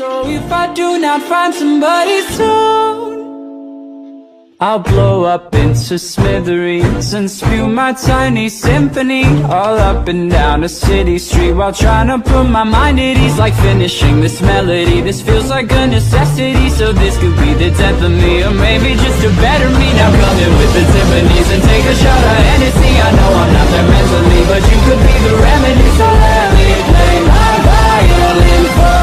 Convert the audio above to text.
So if I do not find somebody soon, I'll blow up into smithereens and spew my tiny symphony all up and down a city street, while trying to put my mind at ease. Like finishing this melody, this feels like a necessity. So this could be the death of me, or maybe just a better me. Now come in with the Tiffany's and take a shot of Hennessy. I know I'm not there mentally, but you could be the remedy. So let me play my violin for